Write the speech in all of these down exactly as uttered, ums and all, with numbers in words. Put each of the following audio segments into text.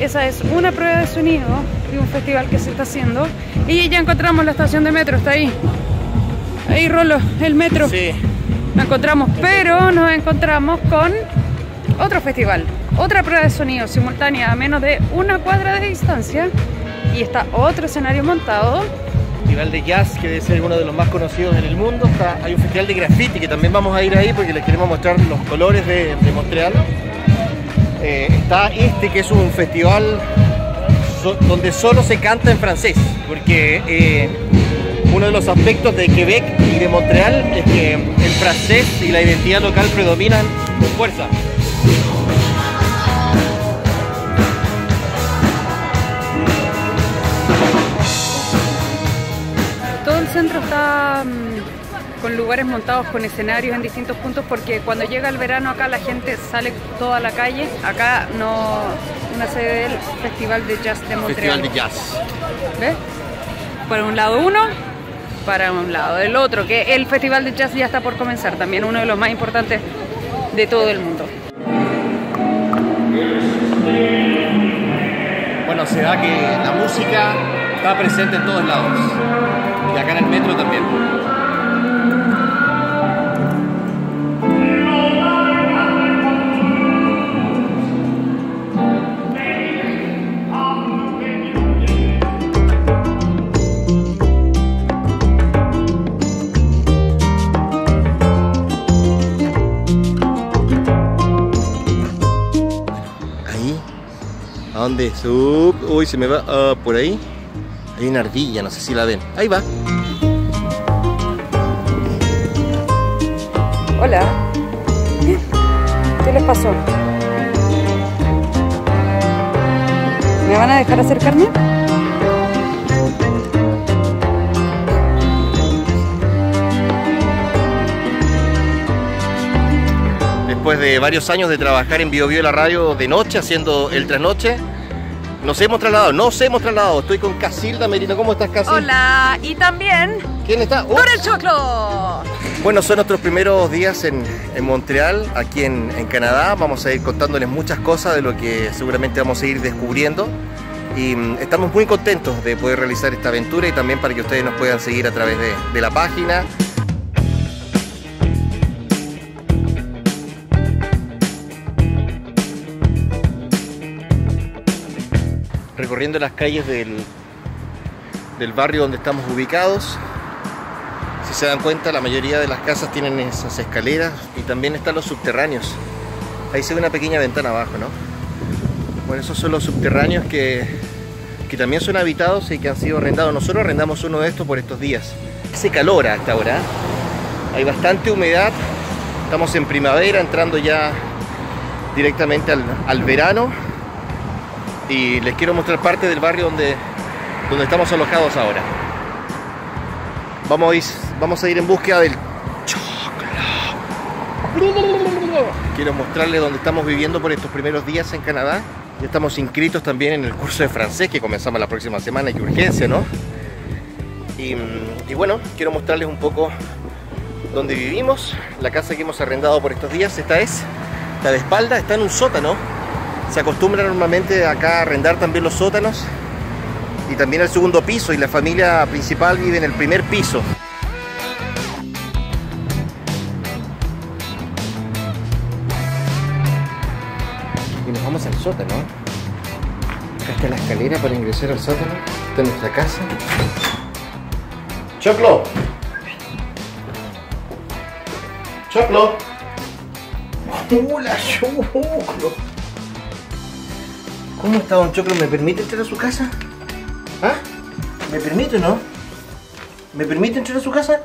esa es una prueba de sonido de un festival que se está haciendo. Y ya encontramos la estación de metro, está ahí. Ahí, Rolo, el metro. Sí. La encontramos, pero nos encontramos con otro festival, otra prueba de sonido simultánea a menos de una cuadra de distancia. Y está otro escenario montado. Festival de jazz, que debe ser uno de los más conocidos en el mundo. Está, hay un festival de graffiti que también vamos a ir ahí porque les queremos mostrar los colores de, de Montreal. Eh, está este, que es un festival so, donde solo se canta en francés, porque eh, uno de los aspectos de Quebec y de Montreal es que el francés y la identidad local predominan con fuerza. Todo el centro está mmm, con lugares montados con escenarios en distintos puntos, porque cuando llega el verano acá la gente sale toda a la calle. Acá no, una sede del Festival de Jazz de Montreal. Festival de jazz. ¿Ves? Para un lado uno, para un lado el otro, que el Festival de Jazz ya está por comenzar, también uno de los más importantes de todo el mundo. Bueno, se da que la música está presente en todos lados. Y acá en el metro también. Ahí. ¿A dónde? Sub. Uy, se me va. Uh, por ahí. Hay una ardilla, no sé si la ven. Ahí va. Hola. ¿Qué les pasó? ¿Me van a dejar acercarme? Después de varios años de trabajar en Bio Bio la radio de noche, haciendo el trasnoche, nos hemos trasladado, nos hemos trasladado. Estoy con Casilda Merino. ¿Cómo estás, Casilda? Hola, y también ¿Quién está? ¡con el choclo! Bueno, son nuestros primeros días en, en Montreal, aquí en, en Canadá. Vamos a ir contándoles muchas cosas de lo que seguramente vamos a ir descubriendo. Y mm, estamos muy contentos de poder realizar esta aventura y también para que ustedes nos puedan seguir a través de, de la página. Recorriendo las calles del, del barrio donde estamos ubicados. Si se dan cuenta, la mayoría de las casas tienen esas escaleras y también están los subterráneos. Ahí se ve una pequeña ventana abajo, ¿no? Bueno, esos son los subterráneos que, que también son habitados y que han sido arrendados. Nosotros arrendamos uno de estos por estos días. Hace calor hasta ahora, hay bastante humedad. Estamos en primavera, entrando ya directamente al, al verano. Y les quiero mostrar parte del barrio donde, donde estamos alojados ahora. Vamos a, ir, vamos a ir en búsqueda del choclo. Quiero mostrarles dónde estamos viviendo por estos primeros días en Canadá. Ya estamos inscritos también en el curso de francés que comenzamos la próxima semana. ¡Qué urgencia!, ¿no? Y, y bueno, quiero mostrarles un poco dónde vivimos. La casa que hemos arrendado por estos días, esta es, está de espalda, está en un sótano. Se acostumbra normalmente acá a arrendar también los sótanos y también el segundo piso, y la familia principal vive en el primer piso. Y nos vamos al sótano. Acá está la escalera para ingresar al sótano. Esta es nuestra casa. ¡Choclo! ¡Choclo! ¡Hola, Choclo! ¿Cómo está, don Choclo? ¿Me permite entrar a su casa? ¿Ah? ¿Me permite o no? ¿Me permite entrar a su casa?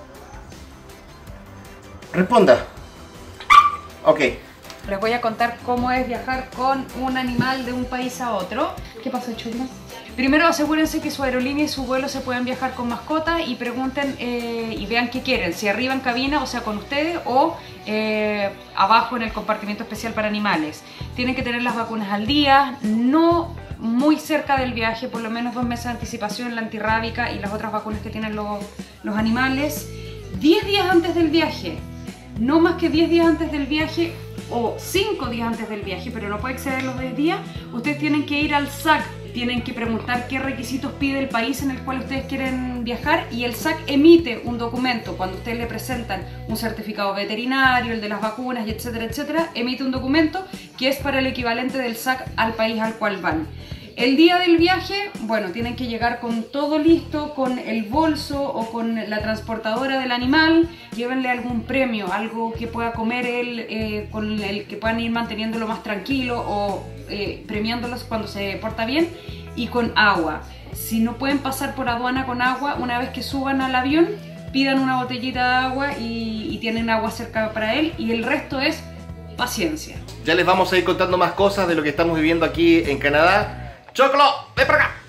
Responda. Ok. Les voy a contar cómo es viajar con un animal de un país a otro. ¿Qué pasó, Choclo? Primero asegúrense que su aerolínea y su vuelo se pueden viajar con mascotas y pregunten eh, y vean qué quieren, si arriba en cabina, o sea con ustedes, o eh, abajo en el compartimiento especial para animales. Tienen que tener las vacunas al día, no muy cerca del viaje, por lo menos dos meses de anticipación, la antirrábica y las otras vacunas que tienen los, los animales. diez días antes del viaje, no más que diez días antes del viaje, o cinco días antes del viaje, pero no puede exceder los diez días, ustedes tienen que ir al S A C, tienen que preguntar qué requisitos pide el país en el cual ustedes quieren viajar y el S A C emite un documento cuando ustedes le presentan un certificado veterinario, el de las vacunas y etcétera, etcétera, emite un documento que es para el equivalente del S A C al país al cual van. El día del viaje, bueno, tienen que llegar con todo listo, con el bolso o con la transportadora del animal, llévenle algún premio, algo que pueda comer él, eh, con el que puedan ir manteniéndolo más tranquilo o eh, premiándolos cuando se porta bien, y con agua. Si no pueden pasar por aduana con agua, una vez que suban al avión, pidan una botellita de agua y, y tienen agua cerca para él, y el resto es paciencia. Ya les vamos a ir contando más cosas de lo que estamos viviendo aquí en Canadá. ¡Choclo! ¡Ven para acá!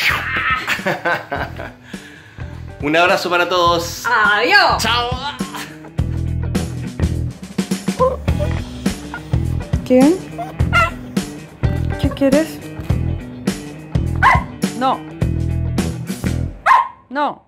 Un abrazo para todos. ¡Adiós! ¡Chao! ¿Qué? ¿Qué quieres? No. No.